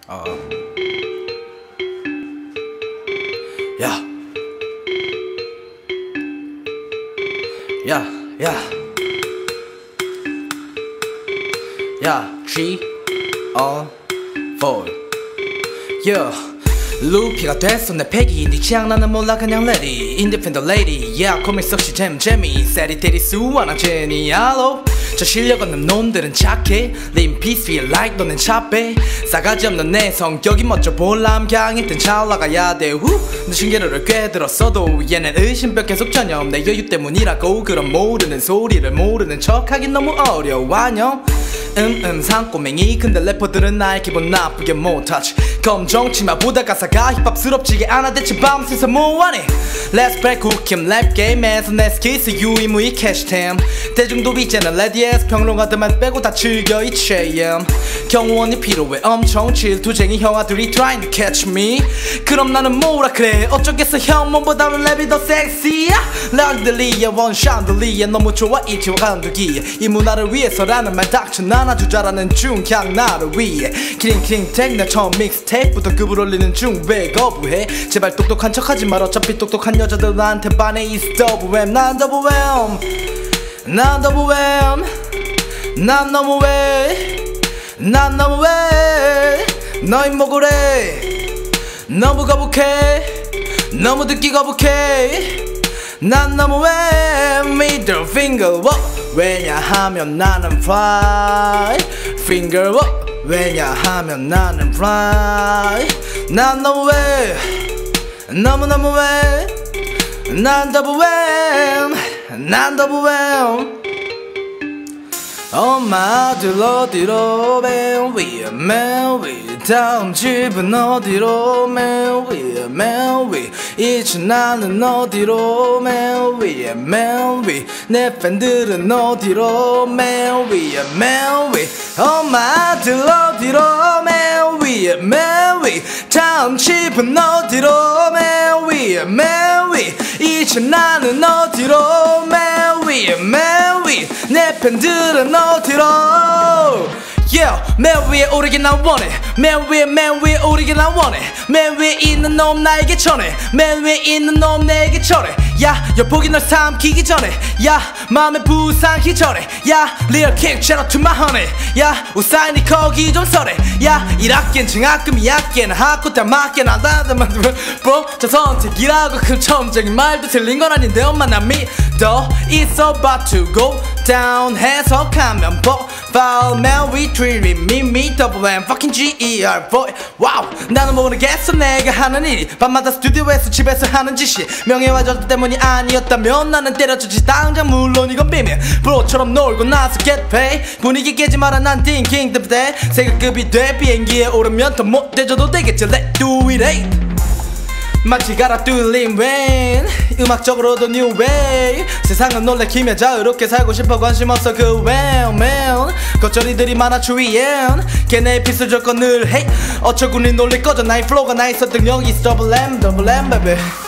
야, 야, 야, 야, 3, 4, yeah. 루피가 됐어 내 패기 네 취향 나는 몰라 그냥 레디 인디펜더 레이디 yeah 코믹 속시 잼잼이 세리 테리 수완한 제니알로 저 실력 없는 놈들은 착해 Live peace feel like 너는 차배 싸가지 없는 내 성격이 멋져 볼람 강인 땐 찰나가야 돼 내 신기루를 꿰들었어도 얘는 의심병 계속 전염 내 여유 때문이라고 그런 모르는 소리를 모르는 척하긴 너무 어려워 안녕 산꼬맹이 근데 래퍼들은 나의 기분 나쁘게 못하지 검정치마 보다 가사가 힙합스럽지게 않아 대체 밤새서 뭐하니 Let's play 쿡킴 랩 게임에서 내 스키스 유의무의 캐시템 대중도 이제는 레디에스 평론가들 말 빼고 다 즐겨 이 체험 경호원이 필요해 엄청 질투쟁이 형아들이 trying to catch me 그럼 나는 뭐라 그래 어쩌겠어 형 몸보다는 랩이 더 섹시야 랑들리야 원샹들리야 너무 좋아 이치와 간두기에 이 문화를 위해서라는 말 닥쳐 난 아주 잘하는 중 그냥 나를 위해 키링키링 내 처음 믹스테이프부터 급을 올리는 중 왜 거부해 제발 똑똑한 척하지 말 어차피 똑똑한 여자들 나한테 반해 It's double M 난 double M 난 double M 난 너무해 난 너무해 너희 뭐그래 너무 거북해 너무 듣기 거북해 난 너무해 Middle finger up 왜냐하면 나는 fly Finger up 왜냐하면 나는 fly 난 너무해 너무너무해 난 double M 난 double M 엄마 아들 어디로 맨 위에 맨 위 다음 집은 어디로 맨 위에 맨 위 이제 나는 어디로 맨 위에 맨 위 내 팬들은 어디로 맨 위에 맨 위 엄마 아들 어디로 맨 위에 맨 위 다음 집은 어디로 맨 위에 맨 위 이제 나는 어디로 맨 위에 맨 위 내 팬들은 어디로 Yeah, 맨 위에 오르긴 난 원해 맨 위에 오르긴 난 원해 맨 위에 있는 놈 나에게 전해 맨 위에 있는 놈 내게 전해 야, 여보기 널 삼키기 전에 야, 마음에 부상기 전에 야, 리얼 킹 shout out to my honey 야, 우사인이 거기 좀 서래 야, 1학기엔 증학금 2학기에는 학고 다 맞게 나다다만 bro, 저 선택이라고 그 첨적인 말도 틀린 건 아닌데 엄마 나 믿어 It's about to go down 해석하면 Foul man we treat me double M fucking G-E-R boy wow 나는 모르겠어 내가 하는 일이 밤마다 스튜디오에서 집에서 하는 짓이 명예와 절도 때문이 아니었다면 나는 때려주지 당장 물론 이건 비밀 브로처럼 놀고 나서 get paid 분위기 깨지 마라 난 thinking 때문에 세계급이 돼 비행기에 오르면 더 못돼줘도 되겠지 Let's do it hey 마치 갈아 뚫린 웬 음악적으로도 new way 세상은 놀래키며 자유롭게 살고 싶어 관심 없어 그 well man 겉절이들이 많아 주위엔 걔네의 필수 조건 늘 hate 어처구니 놀릴 거죠 나의 flow가 나 있었던 여기 double M baby